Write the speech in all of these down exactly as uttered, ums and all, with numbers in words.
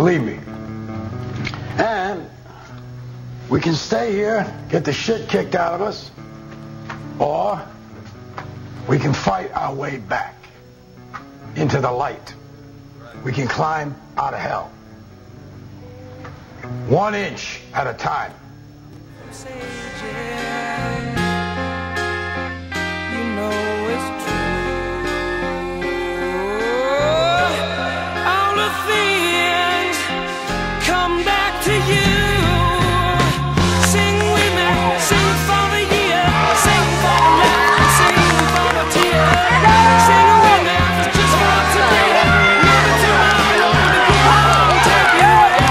Believe me. And we can stay here, get the shit kicked out of us, or we can fight our way back into the light. We can climb out of hell. One inch at a time. You know it's true. All the things come back to you. Sing with me, sing for the year, sing for the laugh, sing for the tear. Sing with me, just for today. Never tomorrow, the good Lord take you away.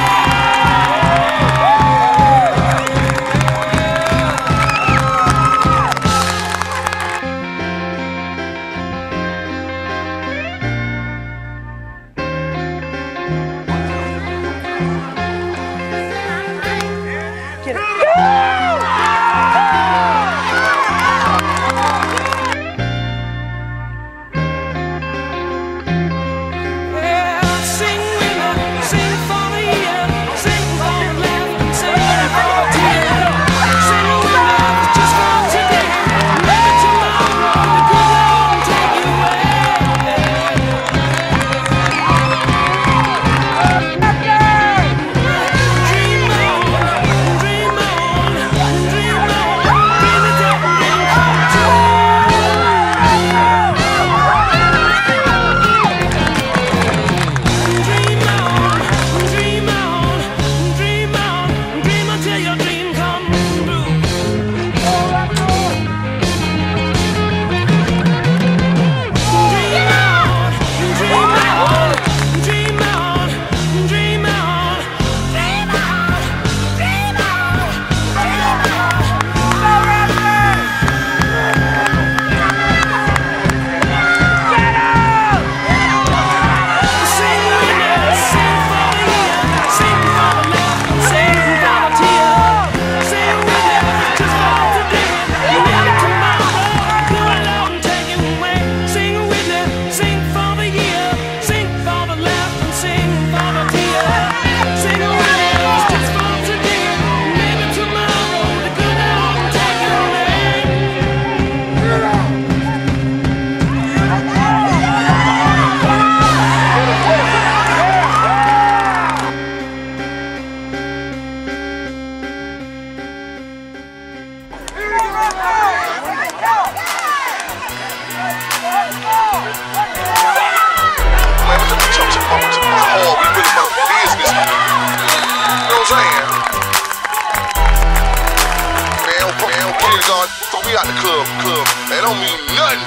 We out the club, club. That don't mean nothing.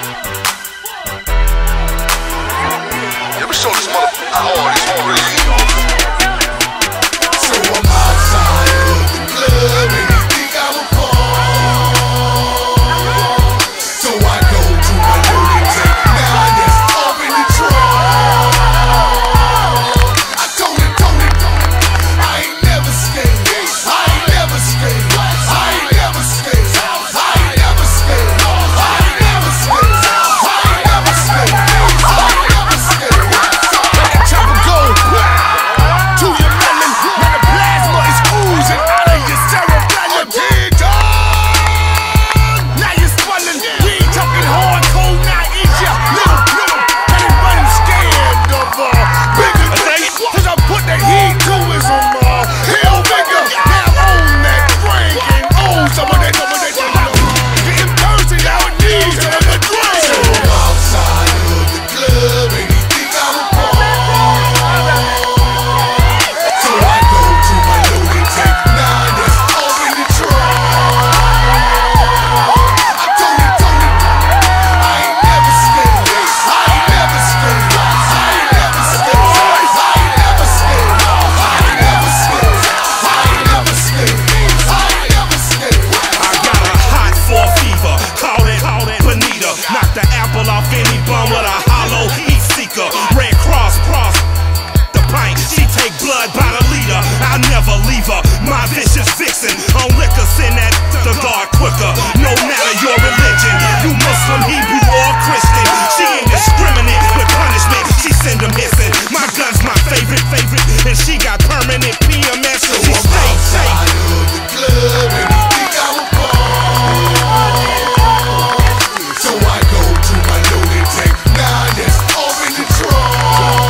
Let me show this motherfucker how hard this one really is. So I'm outside of the club and you think I'm a pawn. So I go to my loaded tank, now that's off in the trunk. I told it, told it, I ain't never scared. I ain't never scared. I ain't never scared. Chopper go and she got permanent P M S, so she I'm stay outside safe. of the club and you think I'm a ball. So I go to my loaded tank, now that's off in the trunk.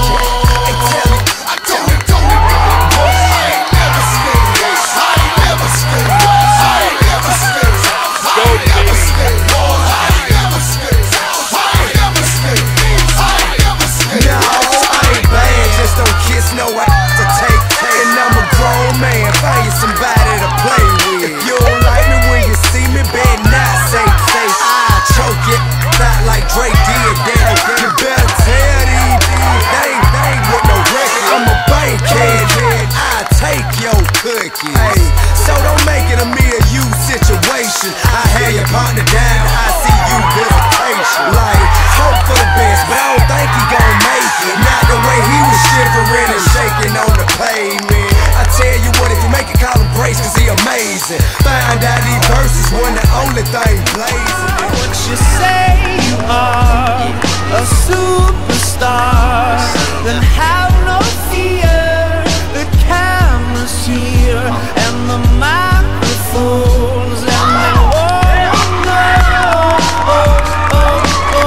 I told it, told it, boy, I ain't never scared. I ain't never scared. I ain't never scared. I ain't never scared. Boy, I ain't never scared. I ain't never scared. I ain't never scared. No, I ain't bad, just don't kiss no ass to take. And I'm a grown man, find you somebody to play with. If you don't like me when you see me, better not say say. I choke it, not like Drake did that. You better tell these things, they ain't, they ain't with no record. I'm a bankhead, I take your cookies. Hey, so don't make it a me or you situation. I had your partner down, I see you visitation. Like, hope for the best, but I don't think he gon' make it. Not the way he was shivering and shaking on the pavement. I tell you what, if you make it, call him Brace, cause he amazing. Find out these verses wasn't the only thing blazing. What you say you are, a superstar, then have no fear. The camera's here and the microphones, and they won't know. Oh, oh,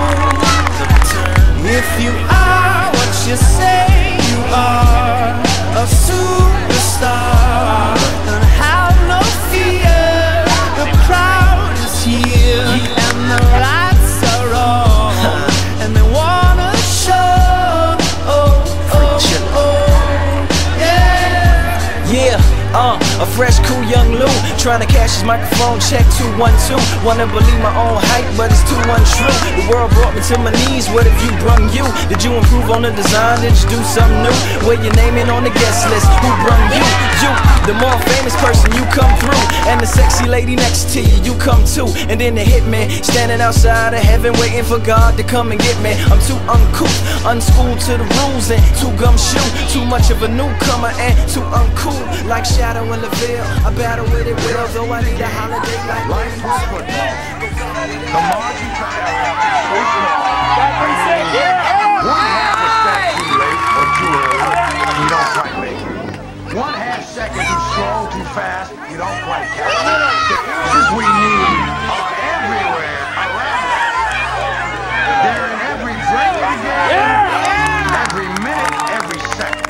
oh. If you are what you say you are, a superstar, then have no fear. The crowd is here and the lights are on, and they wanna show. Oh, oh, oh, yeah. Yeah, uh, a fresh, cool young Lou, trying to cash his microphone check two one two. Wanna believe my own hype, but it's too untrue. The world brought me to my knees, what have you brung you? Did you improve on the design, did you do something new? Where your name in on the guest list, who brung you? You, the more famous person, you come through. And the sexy lady next to you, you come too. And then the hitman, standing outside of heaven, waiting for God to come and get me. I'm too uncouth, unschooled to the rules, and too gumshoe. Too much of a newcomer and too uncool. Like Shadow in the Veil, I battle with it well, though I need a holiday like Life is football. The margin for error is so small. One half a step too late or too early, you don't quite make it. One half second too slow, too fast, you don't quite catch it. The answers we need are everywhere around us. They're in every break of the game, every minute, every second.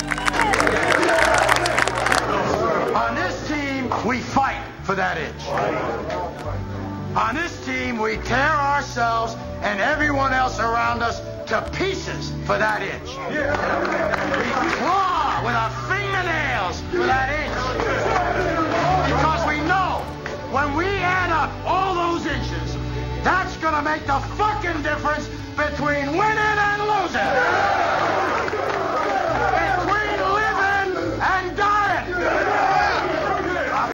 On this team, we fight for that inch. On this team, we tear ourselves and everyone else around us to pieces for that inch. We claw with our fingernails for that inch. Because we know when we add up all those inches, that's gonna make the fucking difference between winning and losing.